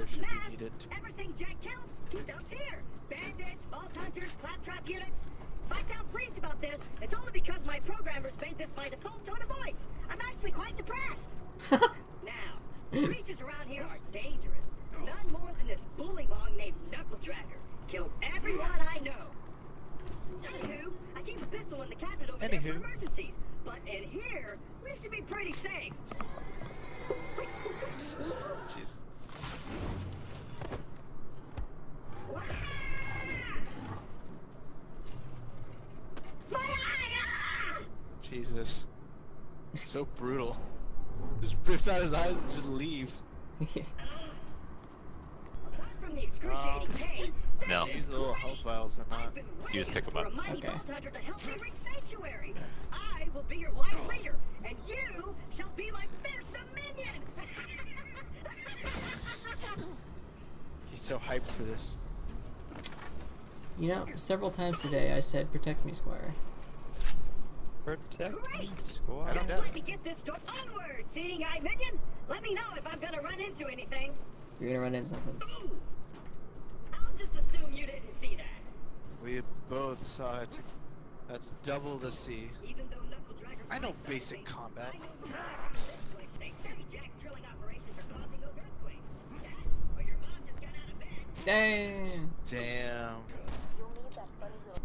should be Mass, needed. everything Jack kills, he dumps here. Bandits, vault hunters, claptrap units. If I sound pleased about this, it's only because my programmers made this my default tone of voice. I'm actually quite depressed. Now, creatures around here are dangerous. None more than this bullymong named Knuckle Dragger. Killed everyone I know. Anywho, I keep a pistol in the cabinet over there for emergencies. But in here, we should be pretty safe. Jeez. Jesus. So brutal. Just rips out his eyes and just leaves. Apart from the excruciating pain, No. Use the little health vials, but not. You just pick them up. Okay. Okay. To help me reach sanctuary. I will be your wise leader, and you shall be my fearsome minion. He's so hyped for this. You know, several times today I said, "Protect me, Squire." Protect me, Great. squad. I don't know. Let me get this door onward, seeing eye minion. Let me know if I'm gonna run into anything. You're gonna run into something. Ooh. I'll just assume you didn't see that. We both saw it. That's double the C. Even though Knuckle Dragger I know finds basic something, combat. I know they say Jack's drilling operations are causing those earthquakes. That, or your mom just got out of bed. Damn. Damn. You'll need that funny little.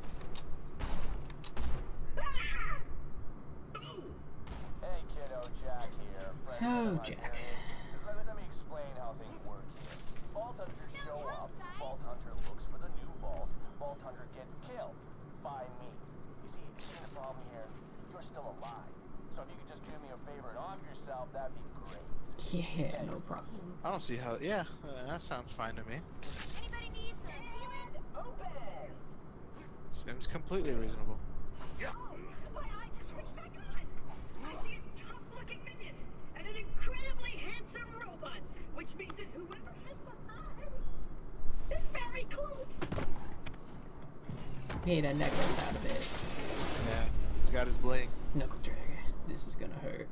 Hey kiddo, Jack here. Oh, President of Jack. Hyperion. Let me explain how things work here. Vault Hunters show up, Vault Hunter looks for the new vault, Vault Hunter gets killed by me. You see the problem here? You're still alive. So if you could just do me a favor and off yourself, that'd be great. Yeah, no problem. I don't see how. Yeah, that sounds fine to me. Anybody needs some healing? Open! Seems completely reasonable. Oh, my eye just switched back on. I see a tough-looking minion and an incredibly handsome robot, which means that whoever has the eye is very close. Made a necklace out of it. Yeah, he's got his bling. Knuckle Dragger. This is gonna hurt.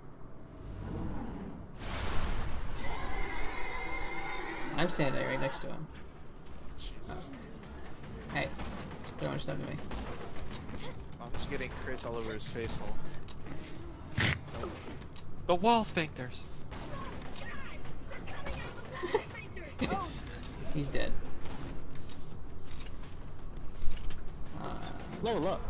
I'm standing right next to him. Jesus. Hey, he's throwing stuff at me. I'm just getting crits all over his face hole. The wall sphincters. He's dead. Level up.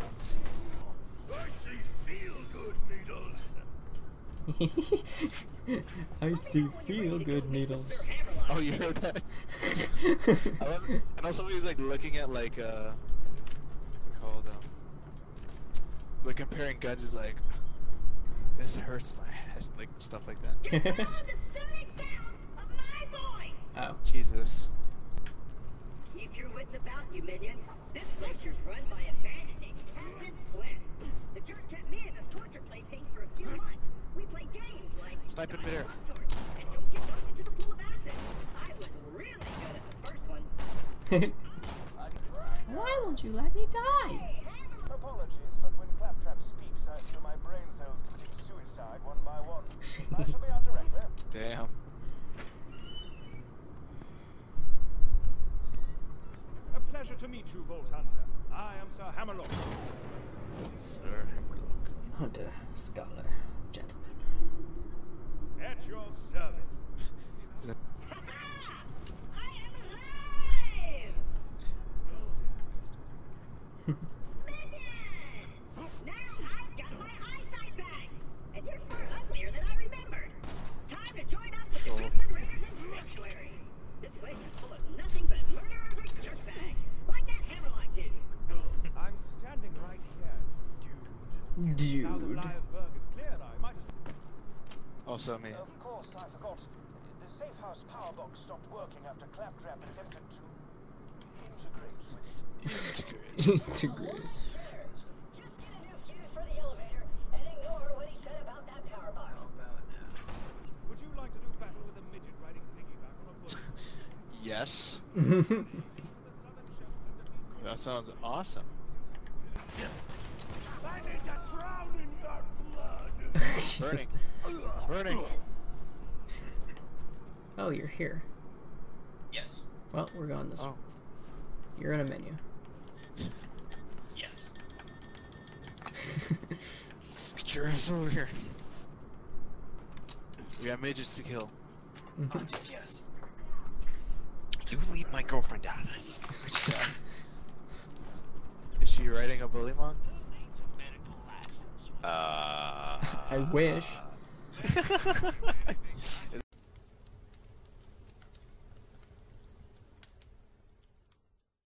I see feel good needles. Oh, you heard that? I love it. And also he's like looking at like what's it called? Like comparing guns is like, this hurts my head, like stuff like that. Just follow the soothing sound of my voice. Oh. Jesus. Keep your wits about you, minion. This glacier's run by a bandit named Captain Flynn. The jerk kept me as his torture plaything for a few months. We played games like Snipe in Dodge midair. Blowtorch and Don't Get Dunked into the Pool of Acid. I was really good at the first one. Why won't you let me die? Hey, Hammer! Apologies, but when Claptrap speaks, I feel my brain cells committing suicide one by one. I shall be out directly. Damn. A pleasure to meet you, Vault Hunter. I am Sir Hammerlock. Sir Hammerlock. Hunter, scholar, gentleman. At your service. I am alive! Minion! Now I've got my eyesight back! And you're far uglier than I remembered! Time to join up with the Crimson Raiders in Sanctuary! This place is full of nothing but murderers or dirtbags, like that Hammerlock dude! I'm standing right here, dude. Now that Dude. Liarsburg is cleared, I might as Also me. Of course, I forgot. The safe house power box stopped working after Claptrap attempted to integrate with it. Integrate. Just get a new fuse for the elevator and ignore what he said about that power box. Would you like to do battle with a midget riding piggyback on a bull? Yes. The southern shelf and defeat That sounds awesome. I need to drown in your blood! Burning. Burning. Oh, you're here. Well, we're going this way. Oh. You're in a menu. Yes. Get your ass over here. We got midgets to kill. Oh, dude, yes. You leave my girlfriend out of this. Is she riding a bullymon? I I wish.